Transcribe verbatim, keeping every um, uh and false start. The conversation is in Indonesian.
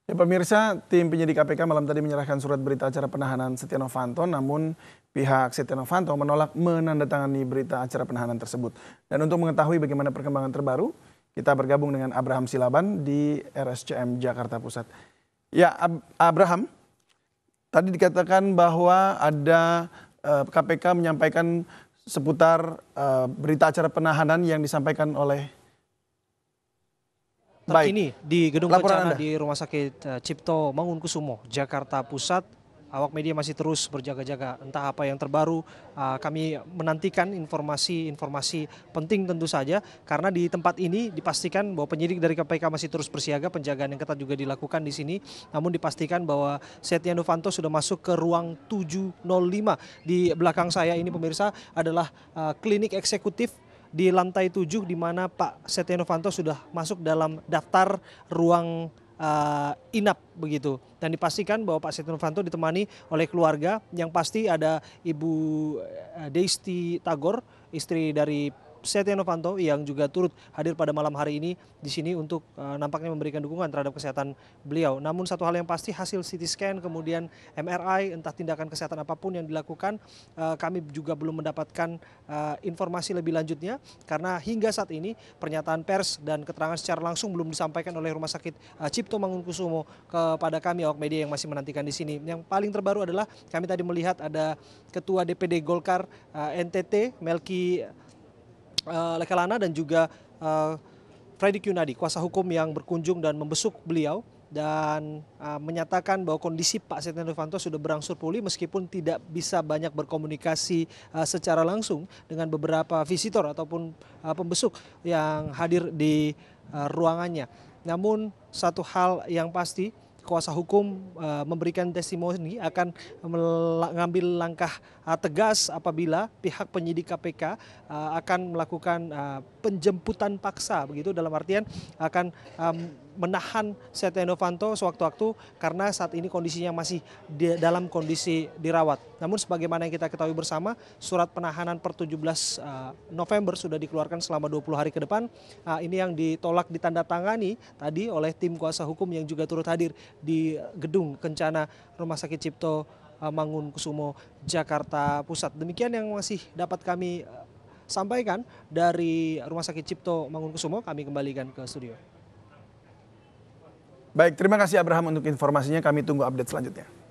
Ya pemirsa, tim penyidik K P K malam tadi menyerahkan surat berita acara penahanan Setia Novanto, namun pihak Setia Novanto menolak menandatangani berita acara penahanan tersebut. Dan untuk mengetahui bagaimana perkembangan terbaru, kita bergabung dengan Abraham Silaban di R S C M Jakarta Pusat. Ya, Ab Abraham, tadi dikatakan bahwa ada uh, K P K menyampaikan seputar uh, berita acara penahanan yang disampaikan oleh terkini di Gedung Laporan Kencana Anda. di Rumah Sakit uh, Cipto Mangunkusumo, Jakarta Pusat. Awak media masih terus berjaga-jaga, entah apa yang terbaru. Uh, kami menantikan informasi-informasi penting tentu saja, karena di tempat ini dipastikan bahwa penyidik dari K P K masih terus bersiaga, penjagaan yang ketat juga dilakukan di sini. Namun dipastikan bahwa Setia Novanto sudah masuk ke ruang tujuh nol lima. Di belakang saya ini pemirsa adalah uh, klinik eksekutif di lantai tujuh, di mana Pak Setia Novanto sudah masuk dalam daftar ruang uh, inap begitu. Dan dipastikan bahwa Pak Setia Novanto ditemani oleh keluarga, yang pasti ada Ibu Deisti Tagor, istri dari Setia Novanto, yang juga turut hadir pada malam hari ini di sini untuk uh, nampaknya memberikan dukungan terhadap kesehatan beliau. Namun satu hal yang pasti, hasil C T scan kemudian M R I, entah tindakan kesehatan apapun yang dilakukan, uh, kami juga belum mendapatkan uh, informasi lebih lanjutnya, karena hingga saat ini pernyataan pers dan keterangan secara langsung belum disampaikan oleh Rumah Sakit uh, Cipto Mangunkusumo kepada kami awak media yang masih menantikan di sini. Yang paling terbaru adalah kami tadi melihat ada Ketua D P D Golkar uh, N T T Melki Uh, Lekalana dan juga uh, Fredrik Yunadi, kuasa hukum yang berkunjung dan membesuk beliau dan uh, menyatakan bahwa kondisi Pak Setia Novanto sudah berangsur pulih meskipun tidak bisa banyak berkomunikasi uh, secara langsung dengan beberapa visitor ataupun uh, pembesuk yang hadir di uh, ruangannya. Namun satu hal yang pasti, kuasa hukum uh, memberikan testimoni akan mengambil langkah uh, tegas apabila pihak penyidik K P K uh, akan melakukan uh, penjemputan paksa, begitu, dalam artian akan um, menahan Setia Novanto sewaktu-waktu karena saat ini kondisinya masih di, dalam kondisi dirawat. Namun sebagaimana yang kita ketahui bersama, surat penahanan per tujuh belas November sudah dikeluarkan selama dua puluh hari ke depan. Uh, ini yang ditolak ditandatangani tadi oleh tim kuasa hukum yang juga turut hadir di Gedung Kencana Rumah Sakit Cipto Mangunkusumo, Jakarta Pusat. Demikian yang masih dapat kami sampaikan dari Rumah Sakit Cipto Mangunkusumo. Kami kembalikan ke studio. Baik, terima kasih Abraham untuk informasinya. Kami tunggu update selanjutnya.